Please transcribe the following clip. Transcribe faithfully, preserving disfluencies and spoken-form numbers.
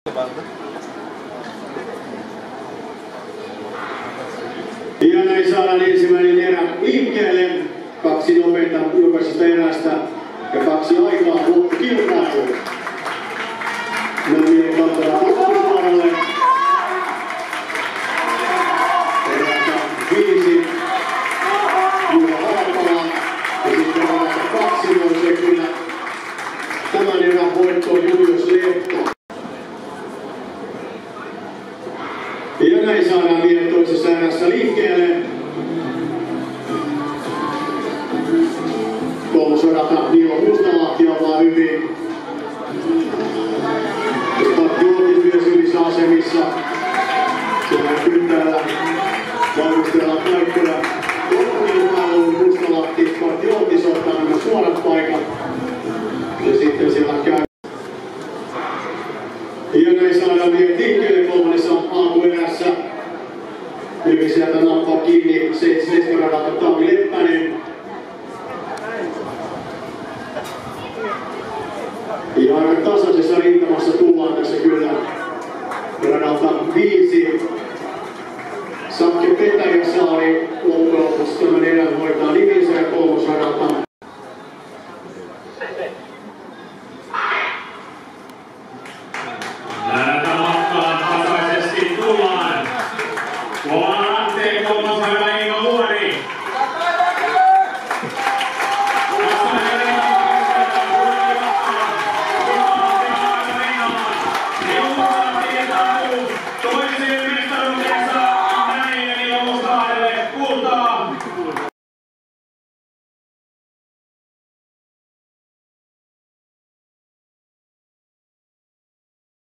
Ja näin saadaan ensimmäinen erä liikkeelle. Kaksi nopeita jokaisesta erästä ja kaksi aikaa loppukilpailuun. Nämien kantavat loppusuoralle. Erässä viisi. Juha Harapala. Ja sitten erässä kaksi nousee kyllä tämän erän voitto Julius Lehto. Ja näin saadaan vielä toisessa erässä liikkeelle. Kolmosorata Niilo Mustalahti ollaan hyvin. Startti myös ylissä asemissa. Siellä kyntäjällä valmistellaan paikkoja. Loppukilpailuun Mustalahti, Startti Outis ottaa nämä suorat paikat. Ja sitten siellä käy. Ja näin saadaan vielä liikkeelle kolmannessa alkuerässä. Hyvin sieltä nappaa kiinni seitsemäs radalta Tami Leppänen.